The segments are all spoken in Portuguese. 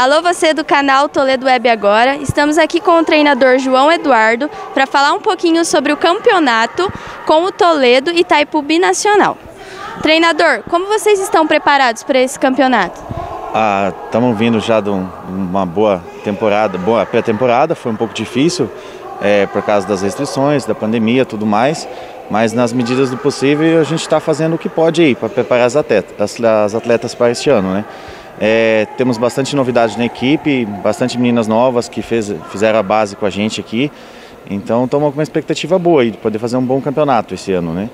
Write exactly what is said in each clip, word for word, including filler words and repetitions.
Alô, você do canal Toledo Web Agora. Estamos aqui com o treinador João Eduardo para falar um pouquinho sobre o campeonato com o Toledo e Itaipu Binacional. Treinador, como vocês estão preparados para esse campeonato? Ah, estamos vindo já de um, uma boa temporada, boa pré-temporada, foi um pouco difícil é, por causa das restrições, da pandemia e tudo mais, mas nas medidas do possível a gente está fazendo o que pode aí para preparar as atletas, as atletas para este ano, né? É, temos bastante novidade na equipe, bastante meninas novas que fez, fizeram a base com a gente aqui, então estamos com uma expectativa boa aí de poder fazer um bom campeonato esse ano, né?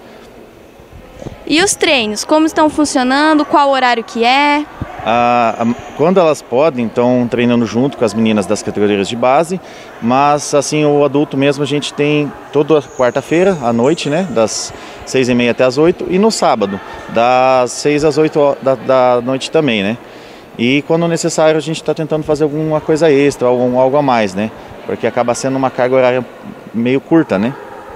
E os treinos, como estão funcionando, qual horário que é? Ah, quando elas podem, estão treinando junto com as meninas das categorias de base, mas assim, o adulto mesmo a gente tem toda quarta-feira à noite, né, das seis e meia até as oito, e no sábado, das seis às oito da, da noite também, né. E quando necessário a gente está tentando fazer alguma coisa extra, algum, algo a mais, né, porque acaba sendo uma carga horária meio curta, né.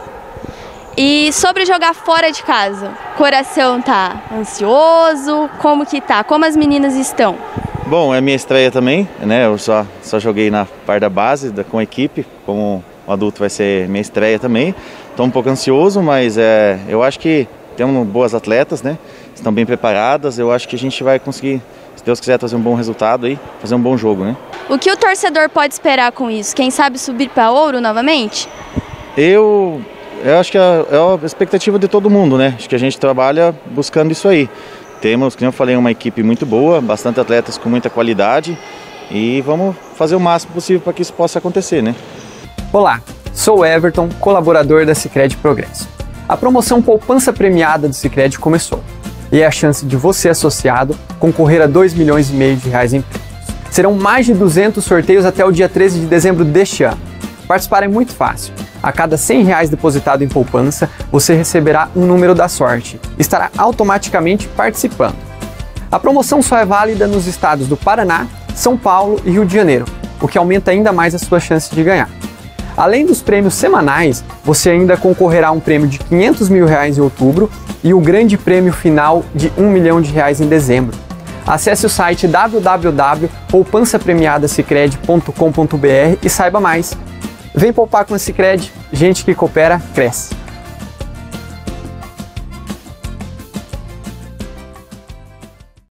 E sobre jogar fora de casa, o coração tá ansioso? Como que tá? Como as meninas estão? Bom, é minha estreia também, né? Eu só, só joguei na parte da base da, com a equipe, como um adulto vai ser minha estreia também. Estou um pouco ansioso, mas é, eu acho que temos boas atletas, né? Estão bem preparadas, eu acho que a gente vai conseguir, se Deus quiser, fazer um bom resultado aí, fazer um bom jogo, né? O que o torcedor pode esperar com isso? Quem sabe subir para ouro novamente? Eu... Eu acho que é a expectativa de todo mundo, né? Acho que a gente trabalha buscando isso aí. Temos, como eu falei, uma equipe muito boa, bastante atletas com muita qualidade e vamos fazer o máximo possível para que isso possa acontecer, né? Olá, sou o Everton, colaborador da Sicredi Progresso. A promoção Poupança Premiada do Sicredi começou e é a chance de você, associado, concorrer a dois milhões e meio de reais em prêmios. Serão mais de duzentos sorteios até o dia treze de dezembro deste ano. Participar é muito fácil. A cada cem reais depositado em poupança, você receberá um número da sorte e estará automaticamente participando. A promoção só é válida nos estados do Paraná, São Paulo e Rio de Janeiro, o que aumenta ainda mais a sua chance de ganhar. Além dos prêmios semanais, você ainda concorrerá a um prêmio de quinhentos mil reais em outubro e o grande prêmio final de um milhão de reais em dezembro. Acesse o site w w w ponto poupança premiada sicredi ponto com ponto b r e saiba mais. Vem poupar com a Sicredi, gente que coopera, cresce.